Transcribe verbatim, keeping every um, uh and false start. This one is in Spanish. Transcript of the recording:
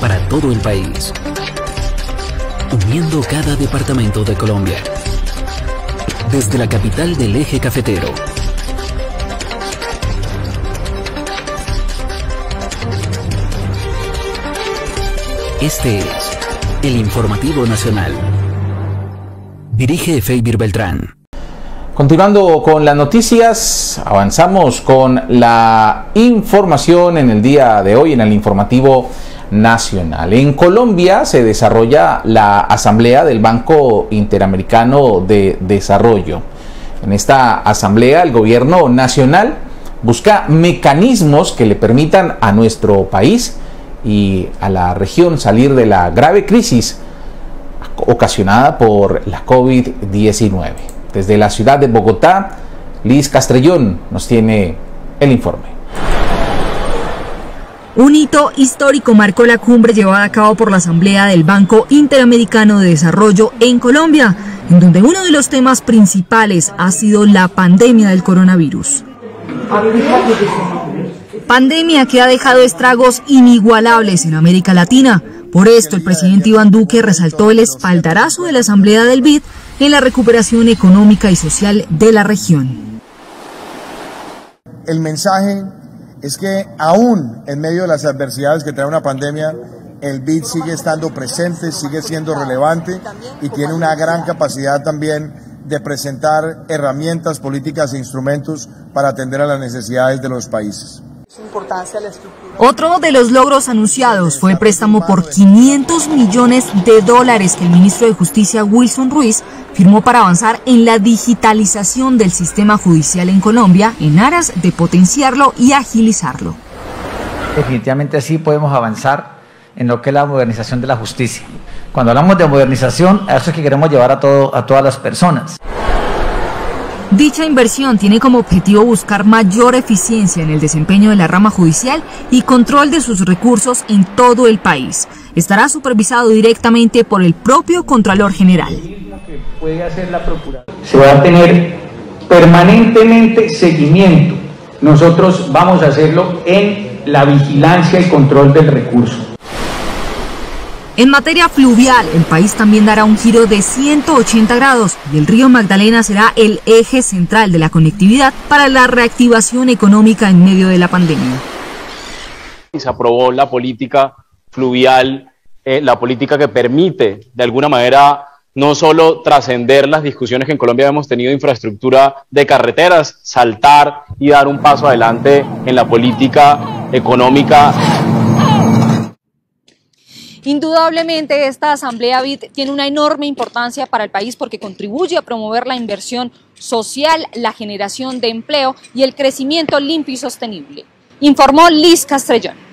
para todo el país, uniendo cada departamento de Colombia. Desde la capital del eje cafetero, este es el Informativo Nacional. Dirige Feibir Beltrán. Continuando con las noticias, avanzamos con la información en el día de hoy en el Informativo Nacional. En Colombia se desarrolla la Asamblea del Banco Interamericano de Desarrollo. En esta asamblea el gobierno nacional busca mecanismos que le permitan a nuestro país y a la región salir de la grave crisis ocasionada por la COVID diecinueve. Desde la ciudad de Bogotá, Liz Castrellón nos tiene el informe. Un hito histórico marcó la cumbre llevada a cabo por la Asamblea del Banco Interamericano de Desarrollo en Colombia, en donde uno de los temas principales ha sido la pandemia del coronavirus. Pandemia que ha dejado estragos inigualables en América Latina. Por esto, el presidente Iván Duque resaltó el espaldarazo de la Asamblea del B I D en la recuperación económica y social de la región. El mensaje es que aún en medio de las adversidades que trae una pandemia, el B I D sigue estando presente, sigue siendo relevante y tiene una gran capacidad también de presentar herramientas, políticas e instrumentos para atender a las necesidades de los países. Otro de los logros anunciados fue el préstamo por quinientos millones de dólares que el ministro de Justicia Wilson Ruiz firmó para avanzar en la digitalización del sistema judicial en Colombia en aras de potenciarlo y agilizarlo. Definitivamente así podemos avanzar en lo que es la modernización de la justicia. Cuando hablamos de modernización, a eso es que queremos llevar a, todo, a todas las personas. Dicha inversión tiene como objetivo buscar mayor eficiencia en el desempeño de la rama judicial y control de sus recursos en todo el país. Estará supervisado directamente por el propio Contralor General. Se va a tener permanentemente seguimiento. Nosotros vamos a hacerlo en la vigilancia y control del recurso. En materia fluvial, el país también dará un giro de ciento ochenta grados y el río Magdalena será el eje central de la conectividad para la reactivación económica en medio de la pandemia. Se aprobó la política fluvial, eh, la política que permite de alguna manera no solo trascender las discusiones que en Colombia hemos tenido de infraestructura de carreteras, saltar y dar un paso adelante en la política económica. Indudablemente esta Asamblea B I D tiene una enorme importancia para el país porque contribuye a promover la inversión social, la generación de empleo y el crecimiento limpio y sostenible. Informó Liz Castrellón.